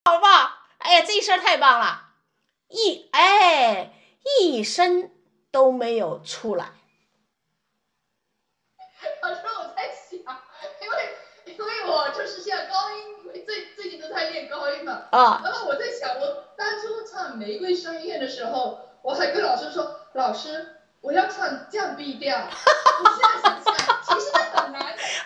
好棒！哎呀，这一声太棒了，一声都没有出来。 老师，我在想，因为我就是现在高音，因为最近都在练高音嘛。 啊， 然后我在想，我当初唱《玫瑰双燕》的时候，我还跟老师说，老师，我要唱降 B 调。我现在想想，其实那很难。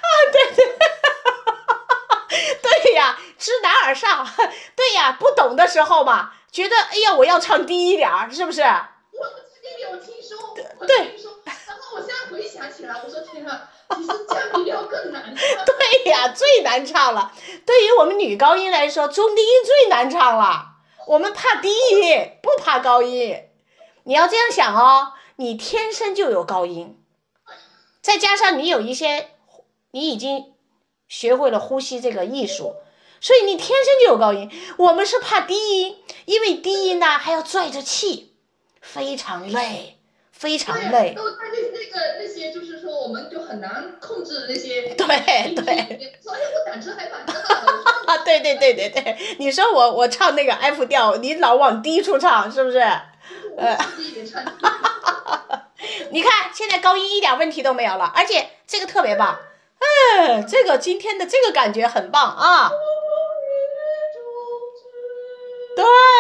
对呀，知难而上。对呀，不懂的时候嘛，觉得哎呀，我要唱低一点儿，是不是？ 我这里我听说，然后我现在回想起来，我说天啊，其实降 B 调更难唱。 对呀，最难唱了。对于我们女高音来说，中低音最难唱了。我们怕低音，不怕高音。你要这样想哦，你天生就有高音，再加上你有一些，你已经学会了呼吸这个艺术，所以你天生就有高音。我们是怕低音，因为低音呢还要拽着气，非常累，非常累。 都那些，就是说我们就很难控制那些。 对， 所以我胆子还蛮大的。 啊，对，你说我唱那个 F 调，你老往低处唱，是不是？你看现在高音一点问题都没有了，而且这个特别棒，这个今天的这个感觉很棒啊。对。